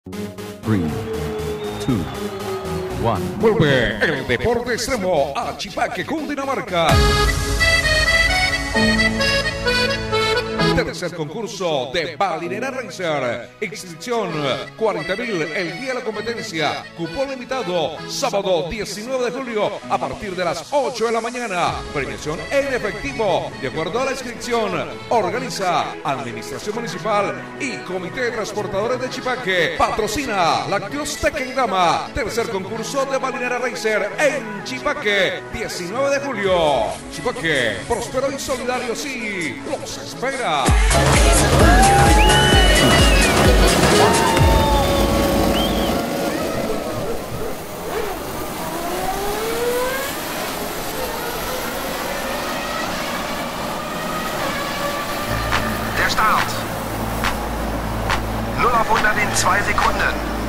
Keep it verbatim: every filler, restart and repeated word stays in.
tres, dos, uno. Vuelve el deporte extremo a Chipaque, Cundinamarca. Tercer concurso de Balinera Racer. Inscripción cuarenta mil el día de la competencia. Cupón limitado. Sábado diecinueve de julio a partir de las ocho de la mañana. Premiación en efectivo. De acuerdo a la inscripción. Organiza Administración Municipal y Comité de Transportadores de Chipaque. Patrocina Lácteos Tequendama. Tercer concurso de Balinera Racer en Chipaque. diecinueve de julio. Chipaque, próspero y solidario, sí. Los espera. Der Start. null auf hundert in zwei Sekunden.